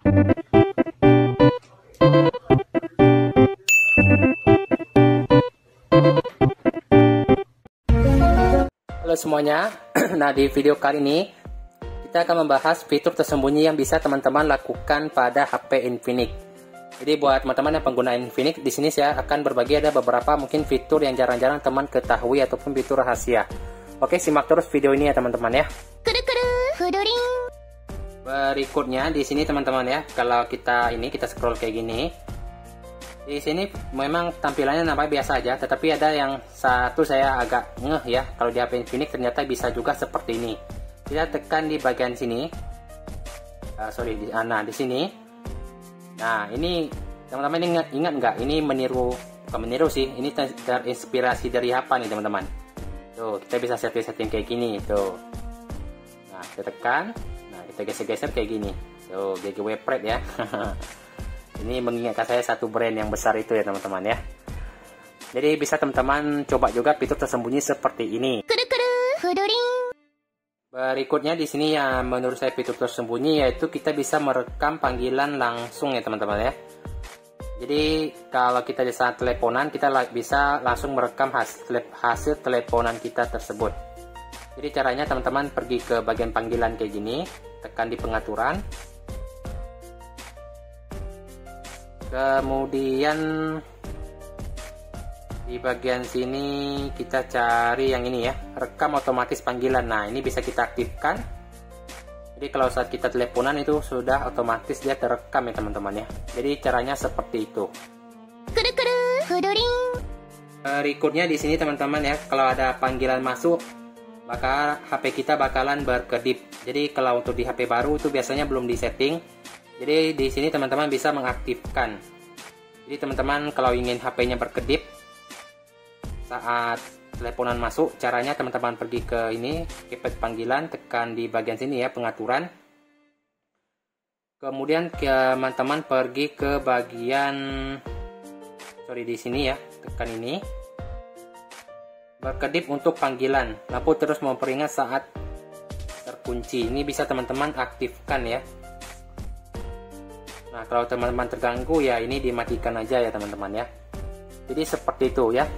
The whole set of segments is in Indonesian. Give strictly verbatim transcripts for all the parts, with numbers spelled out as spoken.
Halo semuanya. Nah, di video kali ini kita akan membahas fitur tersembunyi yang bisa teman-teman lakukan pada H P Infinix. Jadi buat teman-teman yang pengguna Infinix, di sini saya akan berbagi ada beberapa mungkin fitur yang jarang-jarang teman ketahui ataupun fitur rahasia. Oke, simak terus video ini ya teman-teman ya. Berikutnya di sini teman-teman ya, kalau kita ini kita scroll kayak gini. Di sini memang tampilannya namanya biasa aja, tetapi ada yang satu saya agak ngeh ya. Kalau di H P Infinix ternyata bisa juga seperti ini. Kita tekan di bagian sini. Uh, sorry, di, nah di sini. Nah ini teman-teman ingat ingat nggak? Ini meniru, bukan meniru sih. Ini ter terinspirasi dari apa nih teman-teman? Tuh kita bisa setting-setting kayak gini tuh. Nah kita tekan. Kita geser-geser kayak gini. Tuh, G G W Pride ya. Ini mengingatkan saya satu brand yang besar itu ya teman-teman ya. Jadi bisa teman-teman coba juga fitur tersembunyi seperti ini. Berikutnya di sini ya menurut saya fitur tersembunyi yaitu kita bisa merekam panggilan langsung ya teman-teman ya. Jadi kalau kita di saat teleponan kita bisa langsung merekam hasil, hasil teleponan kita tersebut. Jadi caranya teman-teman pergi ke bagian panggilan kayak gini, tekan di pengaturan. Kemudian di bagian sini kita cari yang ini ya, rekam otomatis panggilan. Nah, ini bisa kita aktifkan. Jadi kalau saat kita teleponan itu sudah otomatis dia terekam ya teman-teman ya. Jadi caranya seperti itu. Berikutnya di sini teman-teman ya, kalau ada panggilan masuk maka H P kita bakalan berkedip. Jadi kalau untuk di H P baru itu biasanya belum disetting. Jadi di sini teman-teman bisa mengaktifkan. Jadi teman-teman kalau ingin H P-nya berkedip saat teleponan masuk, caranya teman-teman pergi ke ini, keypad panggilan, tekan di bagian sini ya, pengaturan. Kemudian teman-teman pergi ke bagian sorry di sini ya, tekan ini. Berkedip untuk panggilan, lampu terus memperingat saat terkunci. Ini bisa teman-teman aktifkan ya. Nah kalau teman-teman terganggu ya ini dimatikan aja ya teman-teman ya. Jadi seperti itu ya.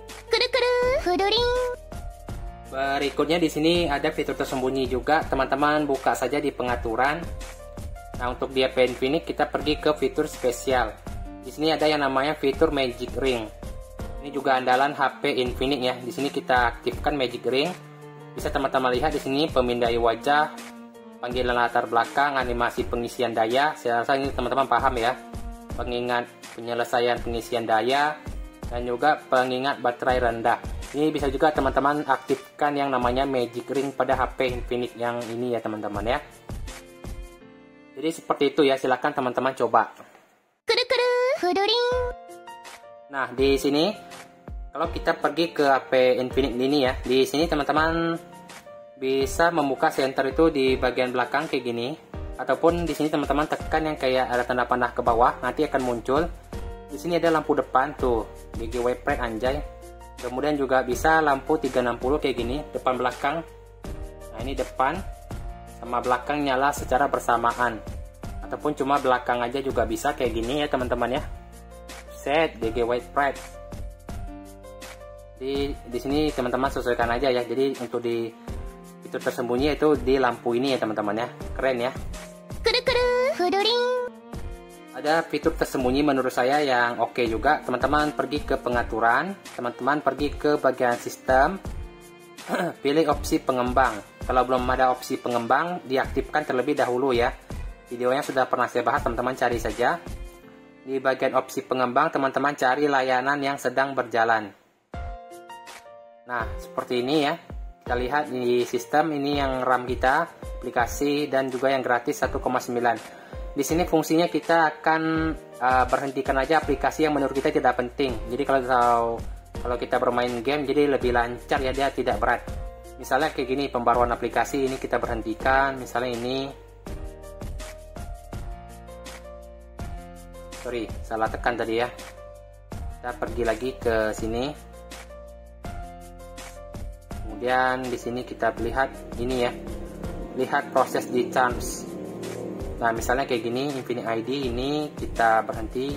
Berikutnya di sini ada fitur tersembunyi juga, teman-teman buka saja di pengaturan. Nah untuk di H P Infinix kita pergi ke fitur spesial. Di sini ada yang namanya fitur Magic Ring. Ini juga andalan H P Infinix ya. Di sini kita aktifkan Magic Ring. Bisa teman-teman lihat di sini pemindai wajah, panggilan latar belakang, animasi pengisian daya. Saya rasa ini teman-teman paham ya. Pengingat penyelesaian pengisian daya dan juga pengingat baterai rendah. Ini bisa juga teman-teman aktifkan yang namanya Magic Ring pada H P Infinix yang ini ya teman-teman ya. Jadi seperti itu ya. Silahkan teman-teman coba. Nah, di sini kalau kita pergi ke H P Infinix ini ya, di sini teman-teman bisa membuka center itu di bagian belakang kayak gini, ataupun di sini teman-teman tekan yang kayak ada tanda panah ke bawah, nanti akan muncul. Di sini ada lampu depan tuh, G G W Pride anjay. Kemudian juga bisa lampu tiga enam nol kayak gini, depan belakang. Nah, ini depan sama belakang nyala secara bersamaan. Ataupun cuma belakang aja juga bisa kayak gini ya teman-teman ya. Set G G White Pride. Di di sini teman-teman sesuaikan aja ya. Jadi untuk di fitur tersembunyi itu di lampu ini ya teman-teman ya. Keren ya. Ada fitur tersembunyi menurut saya yang oke okay juga. Teman-teman pergi ke pengaturan, teman-teman pergi ke bagian sistem, pilih opsi pengembang. Kalau belum ada opsi pengembang, diaktifkan terlebih dahulu ya. Videonya sudah pernah saya bahas, teman-teman cari saja. Di bagian opsi pengembang, teman-teman cari layanan yang sedang berjalan. Nah, seperti ini ya. Kita lihat di sistem ini yang RAM kita, aplikasi, dan juga yang gratis satu koma sembilan. Di sini fungsinya kita akan uh, berhentikan aja aplikasi yang menurut kita tidak penting. Jadi kalau kalau kita bermain game, jadi lebih lancar ya, dia tidak berat. Misalnya kayak gini, pembaruan aplikasi ini kita berhentikan. Misalnya ini. Sorry, salah tekan tadi ya. Kita pergi lagi ke sini. Kemudian di sini kita lihat ini ya. Lihat proses di charms. Nah, misalnya kayak gini, Infinix I D ini kita berhenti.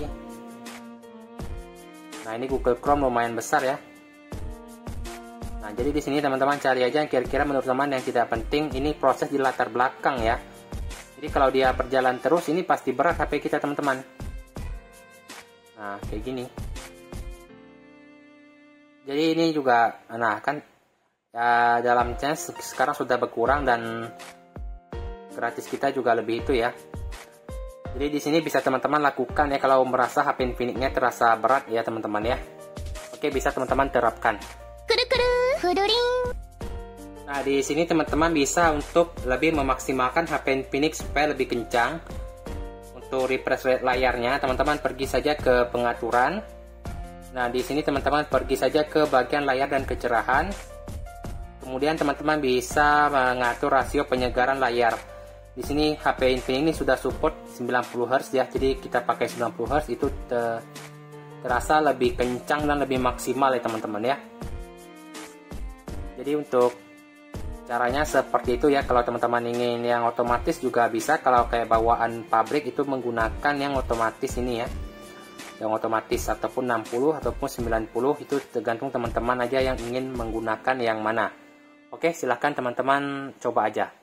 Nah, ini Google Chrome lumayan besar ya. Nah, jadi di sini teman-teman cari aja yang kira-kira menurut teman yang tidak penting. Ini proses di latar belakang ya. Jadi kalau dia berjalan terus, ini pasti berat H P kita teman-teman. Nah, kayak gini. Jadi ini juga, nah kan ya, dalam chance sekarang sudah berkurang dan gratis kita juga lebih itu ya. Jadi di sini bisa teman-teman lakukan ya kalau merasa H P Infinix-nya terasa berat ya teman-teman ya. Oke, bisa teman-teman terapkan. Nah, di sini teman-teman bisa untuk lebih memaksimalkan H P Infinix supaya lebih kencang. Untuk refresh rate layarnya, teman-teman pergi saja ke pengaturan. Nah, di sini teman-teman pergi saja ke bagian layar dan kecerahan. Kemudian teman-teman bisa mengatur rasio penyegaran layar. Di sini H P Infinix ini sudah support sembilan puluh hertz ya. Jadi kita pakai sembilan puluh hertz itu te terasa lebih kencang dan lebih maksimal ya teman-teman ya. Jadi untuk caranya seperti itu ya. Kalau teman-teman ingin yang otomatis juga bisa. Kalau kayak bawaan pabrik itu menggunakan yang otomatis ini ya. Yang otomatis ataupun enam puluh ataupun sembilan puluh itu tergantung teman-teman aja yang ingin menggunakan yang mana. Oke, silahkan teman-teman coba aja.